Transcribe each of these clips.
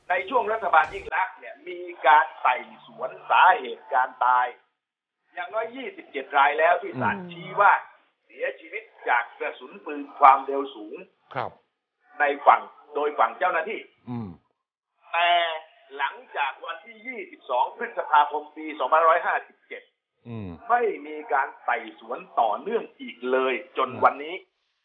ในช่วงรัฐบาลยิ่งลักษณ์เนี่ยมีการไต่สวนสาเหตุการตายอย่างน้อย27 รายแล้วที่ศาลชี้ว่าเสียชีวิตจากกระสุนปืนความเร็วสูงครับในฝั่งโดยฝั่งเจ้าหน้าที่แต่หลังจากวันที่22 พฤษภาคมปี2557ไม่มีการไต่สวนต่อเนื่องอีกเลยจนวันนี้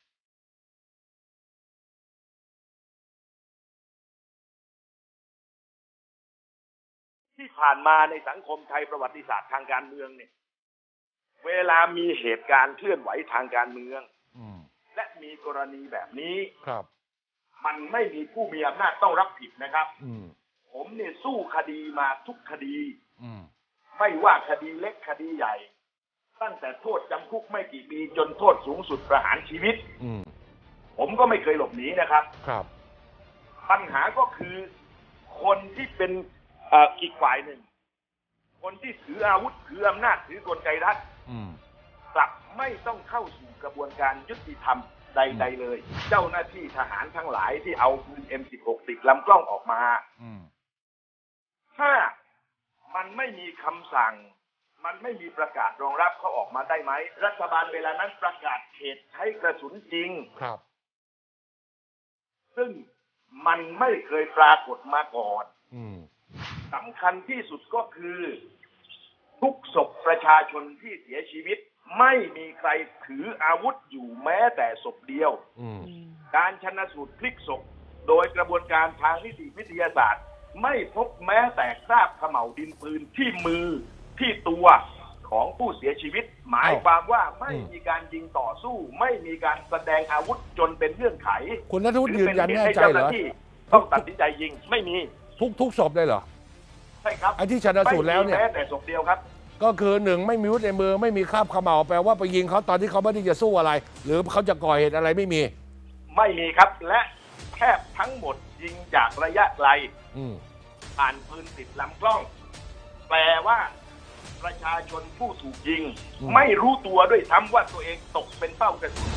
ที่ผ่านมาในสังคมไทยประวัติศาสตร์ทางการเมืองเนี่ยเวลามีเหตุการณ์เคลื่อนไหวทางการเมืองและมีกรณีแบบนี้ครับมันไม่มีผู้มีอำนาจต้องรับผิดนะครับผมเนี่ยสู้คดีมาทุกคดีไม่ว่าคดีเล็กคดีใหญ่ตั้งแต่โทษจำคุกไม่กี่ปีจนโทษสูงสุดประหารชีวิตผมก็ไม่เคยหลบหนีนะครับครับปัญหาก็คือคนที่เป็นอีกฝ่ายหนึ่งคนที่ถืออาวุธถืออำนาจถือกลไกรัฐกลับไม่ต้องเข้าสู่กระบวนการยุติธรรมใดๆเลยเจ้าหน้าที่ทหารทั้งหลายที่เอาปืน M16 ติดลำกล้องออกมาถ้ามันไม่มีคำสั่งมันไม่มีประกาศรองรับเขาออกมาได้ไหมรัฐบาลเวลานั้นประกาศเขตใช้กระสุนจริงครับซึ่งมันไม่เคยปรากฏมาก่อนสำคัญที่สุดก็คือทุกศพประชาชนที่เสียชีวิตไม่มีใครถืออาวุธอยู่แม้แต่ศพเดียวการชันสูตรพลิกศพโดยกระบวนการทางนิติวิทยาศาสตร์ไม่พบแม้แต่คราบเขม่าวดินปืนที่มือที่ตัวของผู้เสียชีวิตหมายความว่าไม่มีการยิงต่อสู้ไม่มีการแสดงอาวุธจนเป็นเงื่อนไขคุณณัฐวุฒิยืนยันแน่ใจเหรอต้องตัดสินใจยิงไม่มีทุกศพเลยเหรอใช่ครับไอ้ที่ชันสูตรแล้วเนี่ยแม้แต่ศพเดียวครับก็คือหนึ่งไม่มีอาวุธในมือไม่มีคราบเขม่าแปลว่าไปยิงเขาตอนที่เขาไม่ได้จะสู้อะไรหรือเขาจะก่อเหตุอะไรไม่มีครับและแทบทั้งหมดยิงจากระยะไกลผ่านปืนติดลำกล้องแปลว่าประชาชนผู้ถูกยิงไม่รู้ตัวด้วยซ้ำว่าตัวเองตกเป็นเป้ากระสุน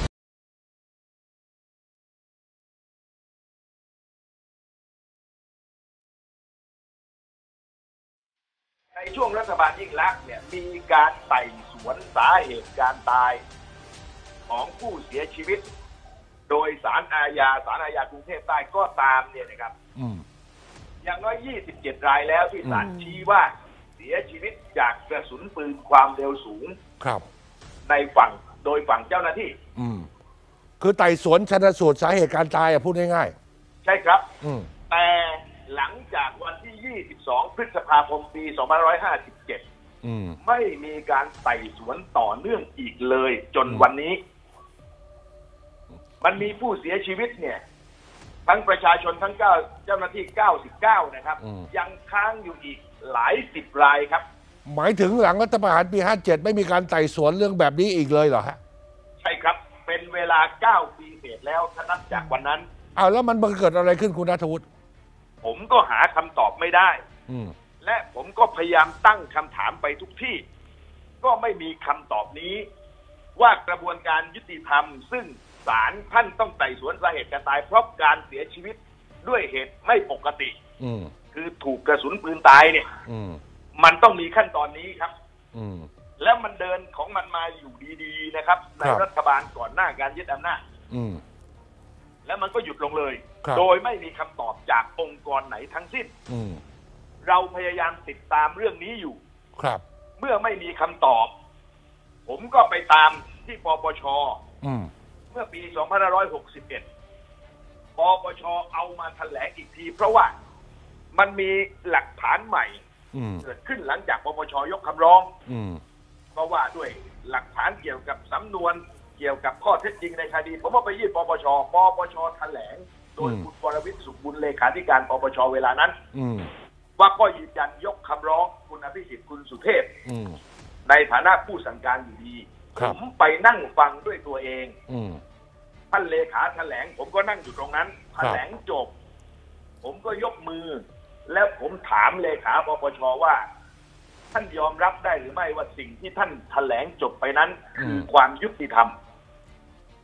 ในช่วงรัฐบาลยิ่งลักษณ์เนี่ยมีการไต่สวนสาเหตุการตายของผู้เสียชีวิตโดยศาลอาญากรุงเทพใต้ก็ตามเนี่ยนะครับอย่างน้อย27 รายแล้วที่ศาลชี้ว่าเสียชีวิตจากกระสุนปืนความเร็วสูงครับในฝั่งโดยฝั่งเจ้าหน้าที่คือไต่สวนชันสูตรสาเหตุการตายพูดง่ายๆใช่ครับแต่หลังจากวันที่22 พฤษภาคมปี2557ไม่มีการไต่สวนต่อเนื่องอีกเลยจนวันนี้มันมีผู้เสียชีวิตเนี่ยทั้งประชาชนทั้งเจ้าหน้าที่99นะครับยังค้างอยู่อีกหลาย10 รายครับหมายถึงหลังรัฐประหารปี57ไม่มีการไต่สวนเรื่องแบบนี้อีกเลยเหรอฮะใช่ครับเป็นเวลา9 ปีเศษแล้วถ้านับจากวันนั้นแล้วมันเกิดอะไรขึ้นคุณณัฐวุฒิผมก็หาคำตอบไม่ได้และผมก็พยายามตั้งคำถามไปทุกที่ก็ไม่มีคำตอบนี้ว่ากระบวนการยุติธรรมซึ่งศาลท่านต้องไต่สวนสาเหตุการตายเพราะการเสียชีวิตด้วยเหตุไม่ปกติคือถูกกระสุนปืนตายเนี่ยมันต้องมีขั้นตอนนี้ครับแล้วมันเดินของมันมาอยู่ดีๆนะครับในรัฐบาลก่อนหน้าการยึดอำนาจแล้วมันก็หยุดลงเลยโดยไม่มีคำตอบจากองค์กรไหนทั้งสิ้นเราพยายามติดตามเรื่องนี้อยู่ครับเมื่อไม่มีคำตอบผมก็ไปตามที่ปปชเมื่อปี2561ปปชเอามาแถลงอีกทีเพราะว่ามันมีหลักฐานใหม่เกิดขึ้นหลังจากปปชยกคำร้องเพราะว่าด้วยหลักฐานเกี่ยวกับสำนวนเกี่ยวกับข้อเท็จจริงในคดีผมว่าไปยื่นปปชแถลงโดยคุณวรวิทย์สุขบุญเลขาธิการปปชเวลานั้นว่าก็ยืนยันยกคำร้องคุณอภิสิทธิ์คุณสุเทพในฐานะผู้สั่งการอยู่ดีผมไปนั่งฟังด้วยตัวเองท่านเลขาแถลงผมก็นั่งอยู่ตรงนั้นแถลงจบผมก็ยกมือแล้วผมถามเลขาปปชว่าท่านยอมรับได้หรือไม่ว่าสิ่งที่ท่านแถลงจบไปนั้นคือความยุติธรรม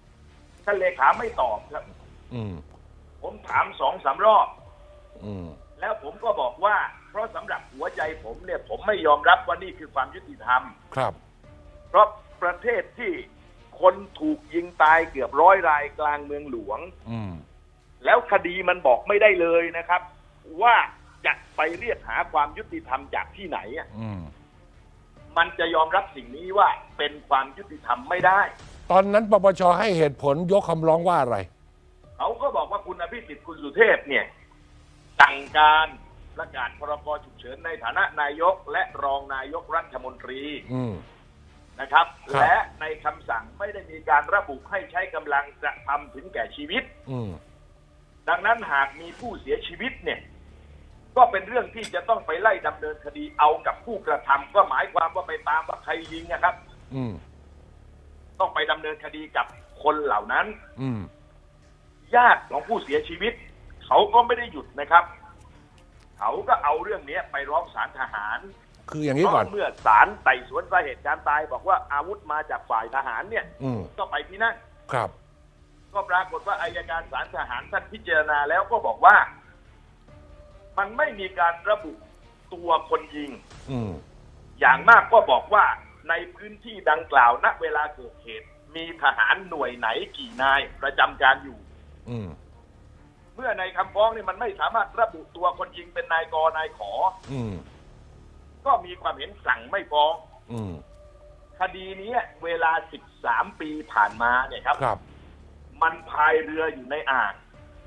ท่านเลขาไม่ตอบครับผมถาม2-3 รอบแล้วผมก็บอกว่าเพราะสำหรับหัวใจผมเนี่ยผมไม่ยอมรับว่านี่คือความยุติธรรมครับเพราะประเทศที่คนถูกยิงตายเกือบ100 รายกลางเมืองหลวงแล้วคดีมันบอกไม่ได้เลยนะครับว่าจะไปเรียกหาความยุติธรรมจากที่ไหนมันจะยอมรับสิ่งนี้ว่าเป็นความยุติธรรมไม่ได้ตอนนั้นปปช.ให้เหตุผลยกคำร้องว่าอะไรเขาก็บอกว่าคุณอภิสิทธิ์คุณสุเทพเนี่ยสั่งการประกาศพรก.ฉุกเฉินในฐานะนายกและรองนายกรัฐมนตรีนะครับและในคำสั่งไม่ได้มีการระบุให้ใช้กำลังกระทำถึงแก่ชีวิตดังนั้นหากมีผู้เสียชีวิตเนี่ยก็เป็นเรื่องที่จะต้องไปไล่ดำเนินคดีเอากับผู้กระทำก็หมายความว่าไปตามว่าใครยิงนะครับต้องไปดำเนินคดีกับคนเหล่านั้นญาติของผู้เสียชีวิตเขาก็ไม่ได้หยุดนะครับเขาก็เอาเรื่องนี้ไปร้องศาลทหารคืออย่างนี้ก่อนเมื่อศาลไต่สวนสาเหตุการตายบอกว่าอาวุธมาจากฝ่ายทหารเนี่ยก็ไปที่นั่นครับก็ปรากฏว่าอัยการศาลทหารท่านพิจารณาแล้วก็บอกว่ามันไม่มีการระบุตัวคนยิงอย่างมากก็บอกว่าในพื้นที่ดังกล่าวณเวลาเกิดเหตุมีทหารหน่วยไหนกี่นายประจำการอยู่เมื่อในคำฟ้องนี่มันไม่สามารถระบุตัวคนยิงเป็นนายกนายขอก็มีความเห็นสั่งไม่ฟ้องคดีนี้เวลา13 ปีผ่านมาเนี่ยครับมันพายเรืออยู่ในอ่าง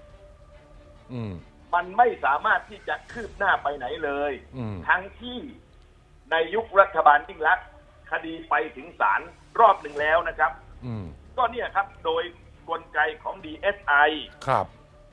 มันไม่สามารถที่จะคืบหน้าไปไหนเลยทั้งที่ในยุครัฐบาลยิ่งลักษณ์คดีไปถึงศาลรอบหนึ่งแล้วนะครับก็เนี่ยครับโดยกลไกของ DSI ครับ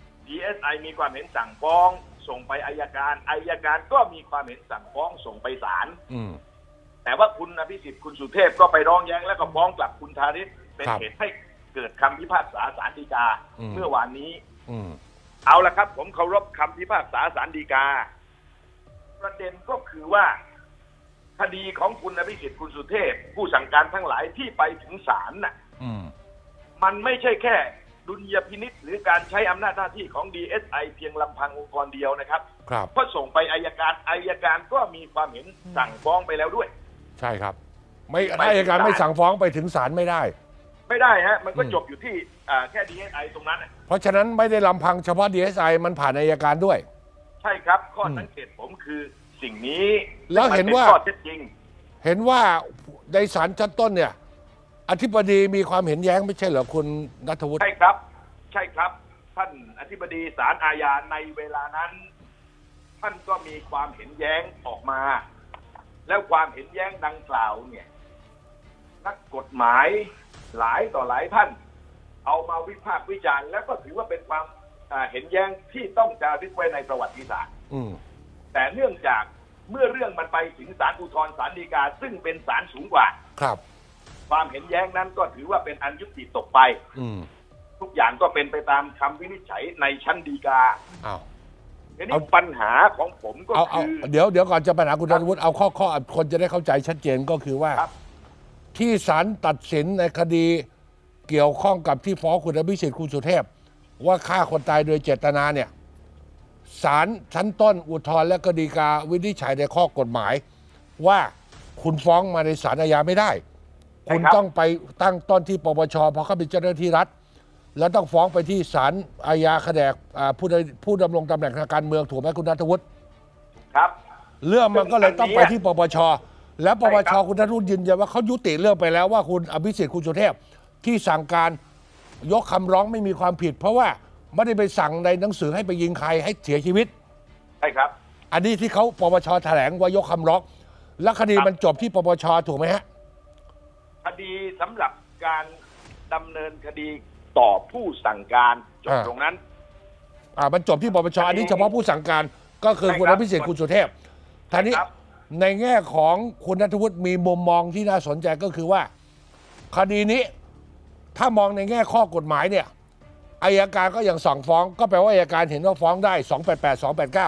DSI มีความเห็นสั่งฟ้องส่งไปอัยการก็มีความเห็นสั่งฟ้องส่งไปศาลแต่ว่าคุณอภิสิทธิ์คุณสุเทพก็ไปร้องแย้งแล้วก็ฟ้องกลับคุณธาริศเป็นเหตุให้เกิดคำพิพากษาศาลฎีกาเมื่อวานนี้เอาละครับผมเคารพคำพิพากษาศาลฎีกาประเด็นก็คือว่าคดีของคุณอภิสิทธิ์คุณสุเทพผู้สั่งการทั้งหลายที่ไปถึงศาลน่ะมันไม่ใช่แค่ดุลยพินิจหรือการใช้อำนาจหน้าที่ของ DSI เพียงลำพังองค์กรเดียวนะครับเพราะส่งไปอัยการก็มีความเห็นสั่งฟ้องไปแล้วด้วยใช่ครับไม่อัยการไม่สั่งฟ้องไปถึงศาลไม่ได้ฮะมันก็จบอยู่ที่แค่ DSI ตรงนั้นเพราะฉะนั้นไม่ได้ลำพังเฉพาะ DSI มันผ่านอัยการด้วยใช่ครับข้อสังเกตผมคือสิ่งนี้แล้วเห็นว่าข้อเท็จจริงเห็นว่าในศาลชั้นต้นเนี่ยอธิบดีมีความเห็นแย้งไม่ใช่เหรอคุณณัฐวุฒิใช่ครับท่านอธิบดีศาลอาญาในเวลานั้นท่านก็มีความเห็นแย้งออกมาแล้วความเห็นแย้งดังกล่าวเนี่ยนักกฎหมายหลายต่อหลายท่านเอามาวิพากษ์วิจารณ์แล้วก็ถือว่าเป็นความเห็นแย้งที่ต้องจารึกไว้ในประวัติศาสตร์แต่เนื่องจากเมื่อเรื่องมันไปถึงศาลอุทธรณ์ศาลฎีกาซึ่งเป็นศาลสูงกว่าครับความเห็นแย้งนั้นก็ถือว่าเป็นอันยุติตกไปทุกอย่างก็เป็นไปตามคำวินิจฉัยในชั้นฎีกาทีนี้ปัญหาของผมก็คือเดี๋ยวก่อนจะปัญหาคุณณัฐวุฒิเอาข้อคนจะได้เข้าใจชัดเจนก็คือว่าที่ศาลตัดสินในคดีเกี่ยวข้องกับที่ฟ้องคุณอภิสิทธิ์คุณสุเทพว่าฆ่าคนตายโดยเจตนาเนี่ยศาลชั้นต้นอุทธรณ์และฎีกาวินิจฉัยในข้อกฎหมายว่าคุณฟ้องมาในศาลอาญาไม่ได้คุณต้องไปตั้งต้นที่ปปช.เพราะเขาเป็นเจ้าหน้าที่รัฐแล้วต้องฟ้องไปที่ศาลอาญาแผนกผู้ดำรงตำแหน่งทางการเมืองถูกไหมคุณณัฐวุฒิครับเรื่องมันก็เลยต้องไปที่ปปช.แล้วปปช.คุณณัฐวุฒิยืนยันว่าเขายุติเรื่องไปแล้วว่าคุณอภิสิทธิ์คุณสุเทพที่สั่งการยกคำร้องไม่มีความผิดเพราะว่าไม่ได้ไปสั่งในหนังสือให้ไปยิงใครให้เสียชีวิตใช่ครับอันนี้ที่เขาปปช.แถลงว่ายกคำร้องแล้วคดีมันจบที่ปปช.ถูกไหมฮะคดีสำหรับการดำเนินคดีต่อผู้สั่งการจบตรงนั้นมันจบที่ปปช.อันนี้เฉพาะผู้สั่งการก็คือคุณอภิสิทธิ์คุณสุเทพทีนี้ในแง่ของคุณณัฐวุฒิมีมุมมองที่น่าสนใจก็คือว่าคดีนี้ถ้ามองในแง่ข้อกฎหมายเนี่ยอัยการก็ยังสั่งฟ้องก็แปลว่าอัยการเห็นว่าฟ้องได้288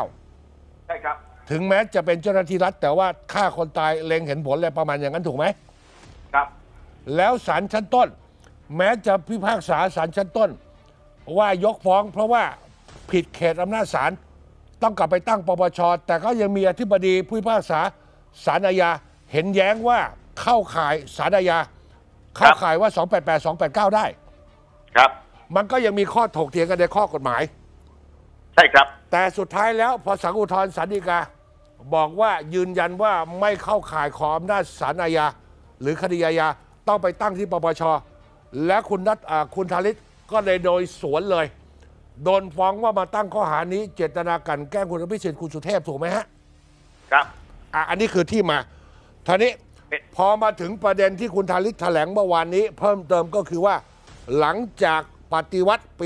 289 ใช่ครับถึงแม้จะเป็นเจ้าหน้าที่รัฐแต่ว่าฆ่าคนตายเล็งเห็นผลอะไรประมาณอย่างนั้นถูกไหมครับแล้วศาลชั้นต้นแม้จะพิพากษาศาลชั้นต้นว่ายกฟ้องเพราะว่าผิดเขตอำนาจศาลต้องกลับไปตั้งปปชแต่ก็ยังมีอธิบดีผู้พิพากษาศาลอาญาเห็นแย้งว่าเข้าข่ายศาลอาญาเข้าข่ายว่า 288 289 ได้ครับมันก็ยังมีข้อถกเถียงกันในข้อกฎหมายใช่ครับแต่สุดท้ายแล้วพอศาลอุทธรณ์ศาลฎีกาบอกว่ายืนยันว่าไม่เข้าข่ายขออำนาจศาลอาญาหรือคดีอาญาต้องไปตั้งที่ปปชและคุณธาริศก็เลยโดยสวนเลยโดนฟ้องว่ามาตั้งข้อหานี้เจตนากันแกล้งคุณอภิสิทธิ์คุณสุเทพถูกไหมฮะครับอันนี้คือที่มาทีนี้พอมาถึงประเด็นที่คุณธาริศแถลงเมื่อวานนี้เพิ่มเติมก็คือว่าหลังจากปฏิวัติปี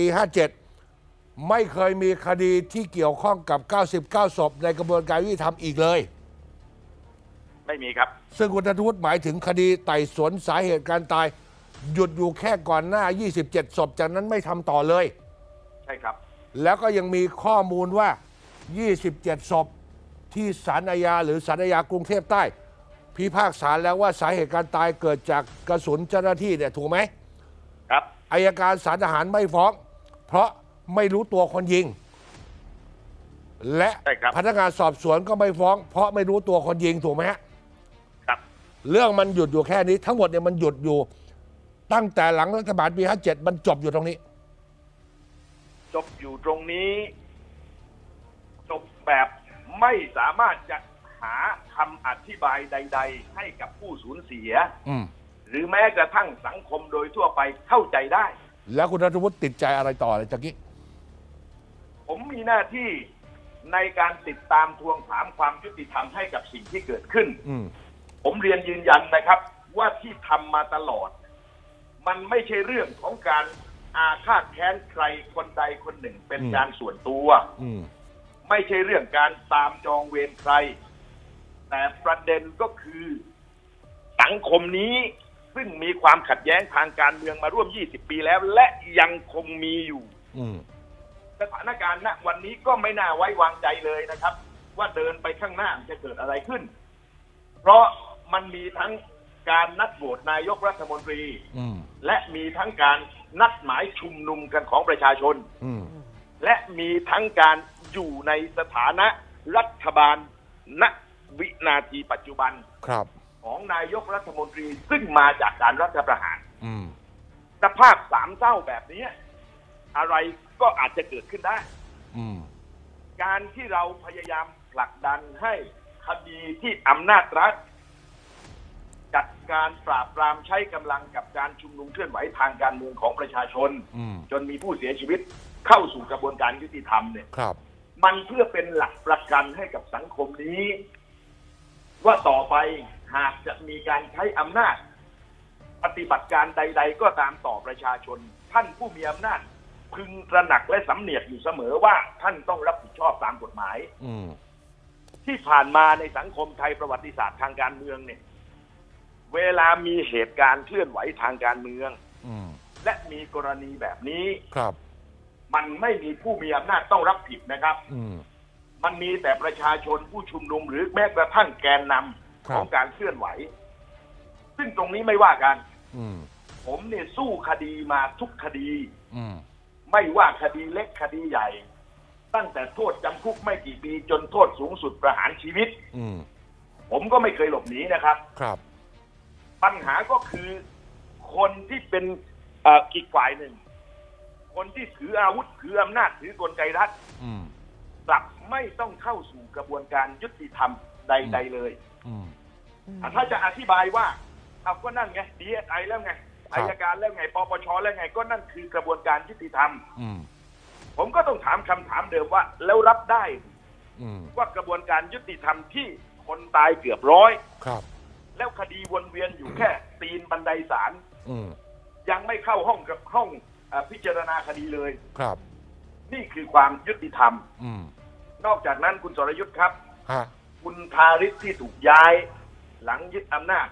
57ไม่เคยมีคดีที่เกี่ยวข้องกับ99ศพในกระบวนการยุติธรรมอีกเลยไม่มีครับซึ่งคุณธนวุฒิหมายถึงคดีไต่สวนสาเหตุการตายหยุดอยู่แค่ก่อนหน้า27ศพจากนั้นไม่ทำต่อเลยใช่ครับแล้วก็ยังมีข้อมูลว่า27ศพที่ศาลอาญาหรือศาลอาญากรุงเทพใต้พิพากษาแล้วว่าสาเหตุการตายเกิดจากกระสุนเจ้าหน้าที่เนี่ยถูกไหมครับอัยการศาลทหารไม่ฟ้องเพราะไม่รู้ตัวคนยิงและพนักงานสอบสวนก็ไม่ฟ้องเพราะไม่รู้ตัวคนยิงถูกไหมฮะครับเรื่องมันหยุดอยู่แค่นี้ทั้งหมดเนี่ยมันหยุดอยู่ตั้งแต่หลังรัฐบาลปี57มันจบอยู่ตรงนี้จบอยู่ตรงนี้จบแบบไม่สามารถจะหาคำอธิบายใดๆให้กับผู้สูญเสียหรือแม้กระทั่งสังคมโดยทั่วไปเข้าใจได้แล้วคุณธนวุฒิติดใจอะไรต่อเลยตะกี้ผมมีหน้าที่ในการติดตามทวงถามความยุติธรรมให้กับสิ่งที่เกิดขึ้นผมเรียนยืนยันนะครับว่าที่ทำมาตลอดมันไม่ใช่เรื่องของการอาฆาตแค้นใครคนใดคนหนึ่งเป็นการส่วนตัวไม่ใช่เรื่องการตามจองเวรใครแต่ประเด็นก็คือสังคมนี้ซึ่งมีความขัดแย้งทางการเมืองมาร่วม20ปีแล้วและยังคงมีอยู่สถานการณ์ณวันนี้ก็ไม่น่าไว้วางใจเลยนะครับว่าเดินไปข้างหน้าจะเกิดอะไรขึ้นเพราะมันมีทั้งการนัดโหวตนายกรัฐมนตรีและมีทั้งการนัดหมายชุมนุมกันของประชาชนและมีทั้งการอยู่ในสถานะรัฐบาลณวินาทีปัจจุบันของนายกรัฐมนตรีซึ่งมาจากการรัฐประหารสภาพสามเศร้าแบบนี้อะไรก็อาจจะเกิดขึ้นได้การที่เราพยายามผลักดันให้คดีที่อำนาจรัฐจัดการปราบปรามใช้กำลังกับการชุมนุมเคลื่อนไหวทางการเมืองของประชาชนจนมีผู้เสียชีวิตเข้าสู่กระบวนการยุติธรรมเนี่ยมันเพื่อเป็นหลักประกันให้กับสังคมนี้ว่าต่อไปหากจะมีการใช้อำนาจปฏิบัติการใดๆก็ตามต่อประชาชนท่านผู้มีอำนาจพึงตระหนักและสำเนียกอยู่เสมอว่าท่านต้องรับผิดชอบตามกฎหมายที่ผ่านมาในสังคมไทยประวัติศาสตร์ทางการเมืองเนี่ยเวลามีเหตุการณ์เคลื่อนไหวทางการเมืองและมีกรณีแบบนี้มันไม่มีผู้มีอำนาจต้องรับผิดนะครับมันมีแต่ประชาชนผู้ชุมนุมหรือแม้กระทั่งแกนนำของการเคลื่อนไหวซึ่งตรงนี้ไม่ว่ากันผมเนี่ยสู้คดีมาทุกคดีไม่ว่าคดีเล็กคดีใหญ่ตั้งแต่โทษจำคุกไม่กี่ปีจนโทษสูงสุดประหารชีวิตผมก็ไม่เคยหลบหนีนะครับปัญหาก็คือคนที่เป็นอีกฝ่ายหนึ่งคนที่ถืออาวุธถืออำนาจถือกลไกรัฐกลับไม่ต้องเข้าสู่กระบวนการยุติธรรมใดๆเลยถ้าจะอธิบายว่าเอาก็นั่นไง DSI แล้วไงอัยการแล้วไงปปชแล้วไงก็นั่นคือกระบวนการยุติธรรมผมก็ต้องถามคำถามเดิมว่าแล้วรับได้ว่ากระบวนการยุติธรรมที่คนตายเกือบ100แล้วคดีวนเวียนอยู่แค่ตีนบันไดศาลยังไม่เข้าห้องพิจารณาคดีเลยนี่คือความยุติธรรมนอกจากนั้นคุณสรยุทธ์ครับคุณธาริศที่ถูกย้ายหลังยึดอำนาจ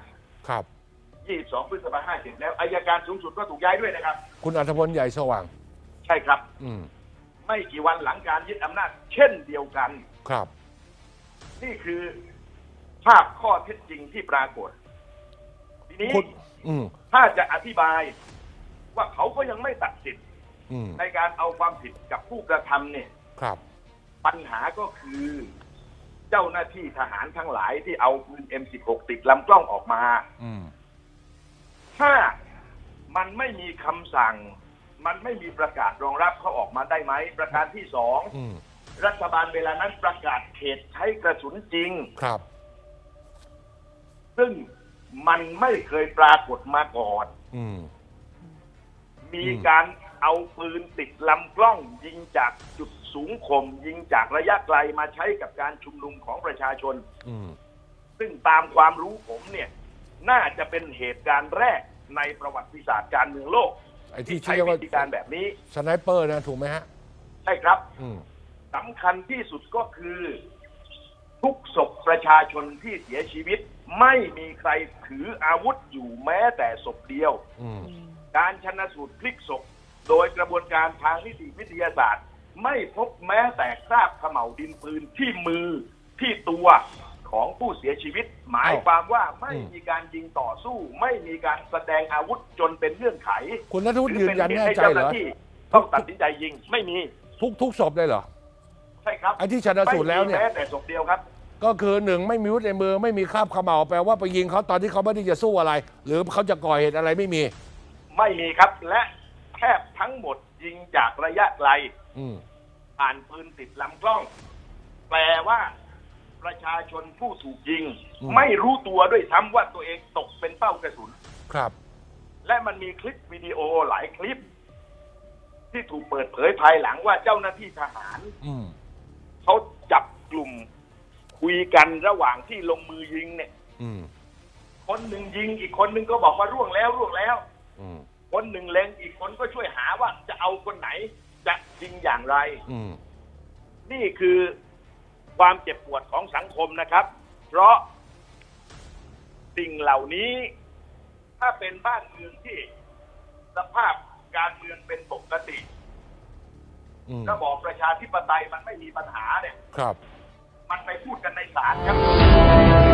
22 พฤษภาคม 57แล้วอัยการสูงสุดก็ถูกย้ายด้วยนะครับคุณอัธพลใหญ่สว่างใช่ครับไม่กี่วันหลังการยึดอำนาจเช่นเดียวกันนี่คือภาพข้อเท็จจริงที่ปรากฏทีนี้ถ้าจะอธิบายว่าเขาก็ยังไม่ตัดสินในการเอาความผิดกับผู้กระทำเนี่ยปัญหาก็คือเจ้าหน้าที่ทหารทั้งหลายที่เอาปืน M16 ติดลำกล้องออกมาถ้ามันไม่มีคำสั่งมันไม่มีประกาศรองรับเขาออกมาได้ไหมประการที่สองรัฐบาลเวลานั้นประกาศเขตใช้กระสุนจริงครับซึ่งมันไม่เคยปรากฏมาก่อนมีการเอาปืนติดลำกล้องยิงจากจุดสูงข่มยิงจากระยะไกลมาใช้กับการชุมนุมของประชาชนซึ่งตามความรู้ผมเนี่ยน่าจะเป็นเหตุการณ์แรกในประวัติศาสตร์การเมืองโลกที่ใช้วิธีการแบบนี้สไนเปอร์นะถูกไหมฮะใช่ครับสำคัญที่สุดก็คือทุกศพประชาชนที่เสียชีวิตไม่มีใครถืออาวุธอยู่แม้แต่ศพเดียวการชันสูตรพลิกศพโดยกระบวนการทางนิติวิทยาศาสตร์ไม่พบแม้แต่คราบเขม่าวดินปืนที่มือที่ตัวของผู้เสียชีวิตหมายความว่าไม่มีการยิงต่อสู้ไม่มีการแสดงอาวุธจนเป็นเงื่อนไขคุณณัฐวุฒิยืนยันแน่ใจเหรอต้องตัดสินใจยิงไม่มีทุกศพเลยเหรอใช่ครับไอ้ที่ชันสูตรแล้วเนี่ยแม้แต่ศพเดียวครับก็คือหนึ่งไม่มีอาวุธในมือไม่มีคราบเขม่าแปลว่าไปยิงเขาตอนที่เขาไม่ได้จะสู้อะไรหรือเขาจะก่อเหตุอะไรไม่มีครับและแทบทั้งหมดยิงจากระยะไกลผ่านปืนติดลำกล้องแปลว่าประชาชนผู้ถูกยิงไม่รู้ตัวด้วยซ้ำว่าตัวเองตกเป็นเป้ากระสุนครับและมันมีคลิปวิดีโอหลายคลิปที่ถูกเปิดเผยภายหลังว่าเจ้าหน้าที่ทหารเขาจับกลุ่มคุยกันระหว่างที่ลงมือยิงเนี่ยคนหนึ่งยิงอีกคนหนึ่งก็บอกว่าร่วงแล้วคนหนึ่งเล็งอีกคนก็ช่วยหาว่าจะเอาคนไหนจะยิงอย่างไรนี่คือความเจ็บปวดของสังคมนะครับเพราะสิ่งเหล่านี้ถ้าเป็นบ้านเมืองที่สภาพการเมืองเป็นปกติระบอบประชาธิปไตยมันไม่มีปัญหาเนี่ยครับมันไปพูดกันในศาลครับ